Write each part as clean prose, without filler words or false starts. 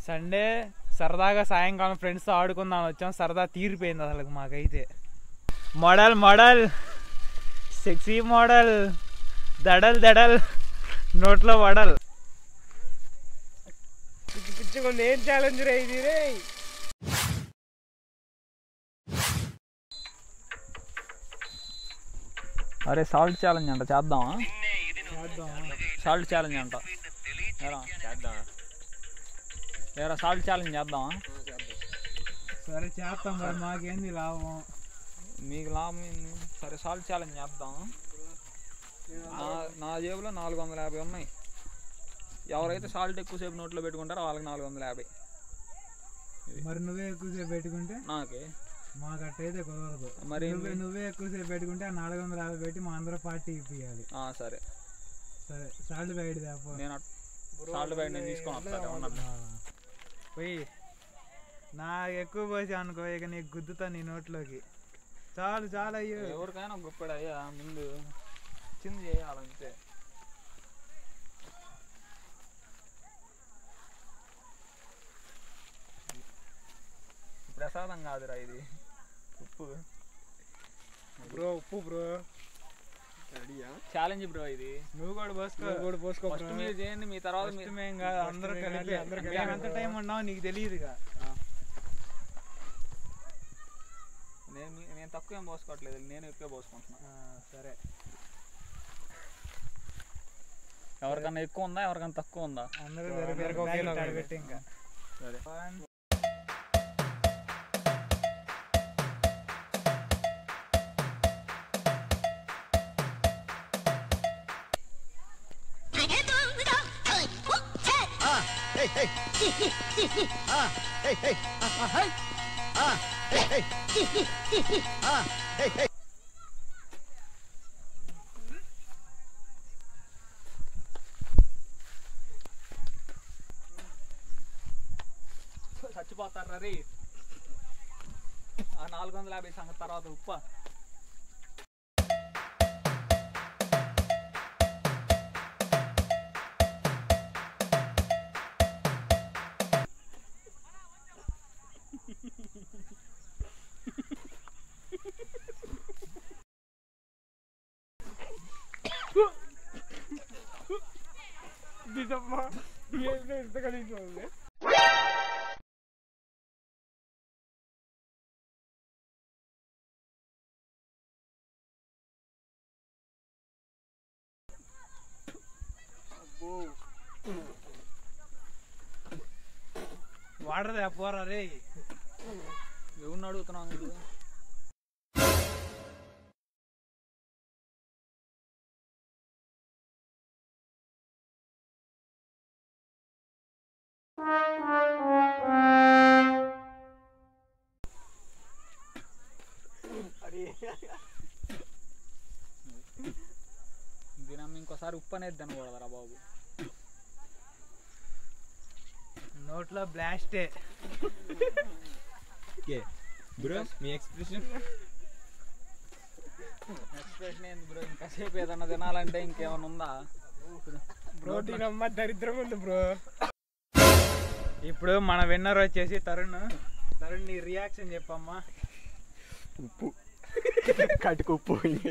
Sunday సరదాగా సాయంకాలం ఫ్రెండ్స్తో ఆడుకుందాం వచ్చాం. సరదా తీరిపోయింది అసలు మాకైతే. మోడల్ సెక్సీ మోడల్ దడల్ నోట్లో వడల్. పిచ్చుకొని ఏం ఛాలెంజ్ రే ఇది రే. అరే సాల్ట్ ఛాలెంజ్ అంట, చేద్దామా? సాల్ట్ ఛాలెంజ్ అంట, ఏరా సాల్ట్ ఛాలెంజ్ చేద్దామా? సరే చేద్దాం, మరి మాకేంది లాభం? మీకు లాభం ఏంది? సరే సాల్ట్ ఛాలెంజ్ చేద్దాం. నా జేబులో 450 ఉన్నాయి. ఎవరైతే సాల్ట్ ఎక్కువసేపు నోట్లో పెట్టుకుంటారో వాళ్ళకి 450. మరి నువ్వే ఎక్కువసేపు పెట్టుకుంటే నాకే? మాకు అట్టయితే కుదరదు. మరి నువ్వే ఎక్కువసేపు పెట్టుకుంటే 450 పెట్టి మా అందరూ పార్టీ ఇప్పియాలి. సరే సరే సాల్ట్ బ్యాగ్ నేను సాల్ట్ బ్యాగ్ నేను తీసుకొని పోయి నాకు ఎక్కువ పోసి అనుకో, ఇక నీకు గుద్దుతా నీ నోట్లోకి. చాలు అయ్యో. ఎవరికైనా గొప్పడు అయ్యా, ముందు చిన్న చేయాలంతే. ప్రసాదం కాదురా ఇది, ఉప్పు బ్రో. ఉప్పు బ్రో, ఛాలెంజ్ బ్రో ఇది. నువ్వు కూడా పోసుకో. ఫస్ట్ మీరు చేయండి, మీ తర్వాత మేము కాదు, అందరూ కలిపి. ఎంత టైం ఉన్నావు నీకు తెలియదుగా. నేను తక్కువ ఏం పోసుకోవట్లేదు, నేను ఎక్కువ పోసుకుంటున్నా. సరే, ఎవరికన్నా ఎక్కువ ఉందా ఎవరికన్నా తక్కువ ఉందా? అందరూ పెట్టి ఇంకా సరే. చచ్చిపోతారా రే. 450 సంగతి తర్వాత ఉప్ప. వాటర్ పోరా రే. ఎవరిని అడుగుతున్నావు? దినం ఇంకోసారి ఉప్పు అనేది తినకూడదురా బాబు. నోట్లో బ్లాస్టే. బ్రో మీ ఎక్స్ప్రెషన్ ఏంది బ్రో? ఇంకాసేపు ఏదన్నా తినాలంటే ఇంకేమన్నా ఉందా? ప్రోటీన్ అమ్మ దరిద్రం ఉంది బ్రో. ఇప్పుడు మన విన్నర్ వచ్చేసి తరుణ్. నీ రియాక్షన్ చెప్పమ్మా. ఉప్పు కటుకు ఉప్పు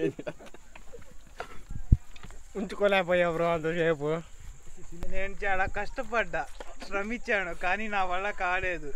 ఉంచుకోలేకపోయా బ్రో అంతసేపు. నేను చాలా కష్టపడ్డా, శ్రమించాను, కానీ నా వల్ల కాలేదు.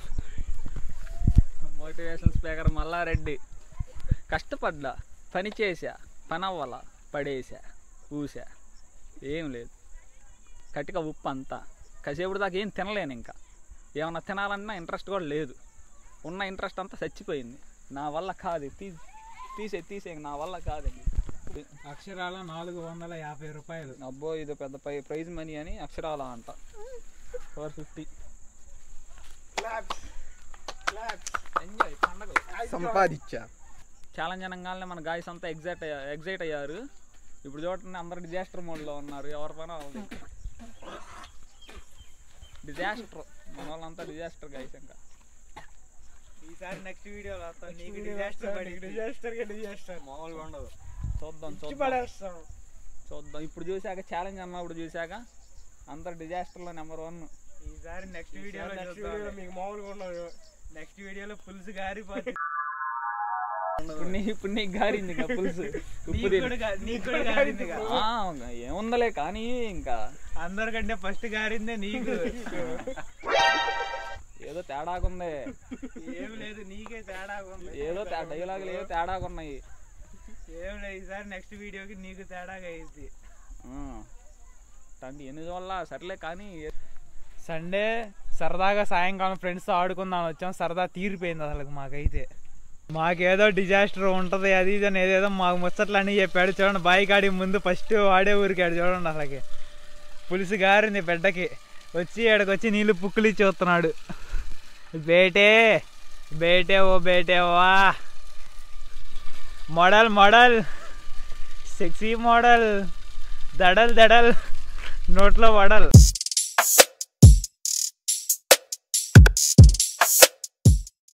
Motivation speaker Mallareddy. కష్టపడ్డా, పని చేసా, పని అవ్వాల, పడేసా, ఊసా, ఏం లేదు. కటిక ఉప్పు అంతా. కాసేపుడు దాకా ఏం తినలేను. ఇంకా ఏమన్నా తినాలన్నా ఇంట్రెస్ట్ కూడా లేదు. ఉన్న ఇంట్రెస్ట్ అంతా చచ్చిపోయింది. నా వల్ల కాదు. తీసే నా వల్ల కాదండి. అక్షరాల 450 రూపాయలు. అబ్బో, ఇది పెద్ద ప్రైజ్ మనీ అని అక్షరాల అంట. 450. ఎంజాయ్ పండగ సంపాదించా. ఛాలెంజ్ అనగానే మన గాయస్ అంతా ఎగ్జైట్ అయ్యారు. ఇప్పుడు చూడండి, అందరు డిజాస్టర్ మోడ్లో ఉన్నారు. ఎవరి పైన వాళ్ళది డిజాస్టర్. మన వాళ్ళంతా డిజాస్టర్ గాయస్. ఇంకా ఈసారి నెక్స్ట్ వీడియోలో నీకు డిజాస్టర్ మామూలుగా ఉండదు. చూద్దాం. ఇప్పుడు చూసాక ఛాలెంజ్ అన్నప్పుడు చూసాక అందరు డిజాస్టర్లో నెంబర్ 1. ఈసారి నెక్స్ట్ వీడియోలో మీకు మామూలుగా ఉండదు. నెక్స్ట్ వీడియోలో పులుసు గారిపోతుంది. ఇప్పుడు నీకు గారింది ఇంకా పులుసు ఉప్పు నీకు కూడా గారింది. ఏముందలే కానీ ఇంకా అందరికంటే ఫస్ట్ గారిందే నీకు. ఏదో తేడాకుంది. ఏం లేదు, నీకే తేడాకుంది. ఏదో డైలాగులు ఏదో తేడాకున్నాయి. ఏం లేదు, ఈసారి నెక్స్ట్ వీడియోకి నీకు తేడాగా అయింది. ఎన్ని వల్ల సర్లే కానీ సండే సరదాగా సాయంకాలం ఫ్రెండ్స్తో ఆడుకుందాం వచ్చాం. సరదా తీరిపోయింది అసలు మాకైతే. మాకేదో డిజాస్టర్ ఉంటుంది అది ఇది అని ఏదేదో మాకు ముచ్చట్లు అన్నీ చెప్పాడు. చూడండి బాయి కాడి ముందు ఫస్ట్ వాడే ఊరికాడు చూడండి. అసలుకి పులుసు గారింది బిడ్డకి. వచ్చి ఎక్కడికొచ్చి నీళ్ళు పుక్కులు ఇచ్చి వస్తున్నాడు. బేటే బేటే ఓ బేటే వా మోడల్ మోడల్ సెక్సీ మోడల్ దడల్ దడల్ నోట్లో వడల్.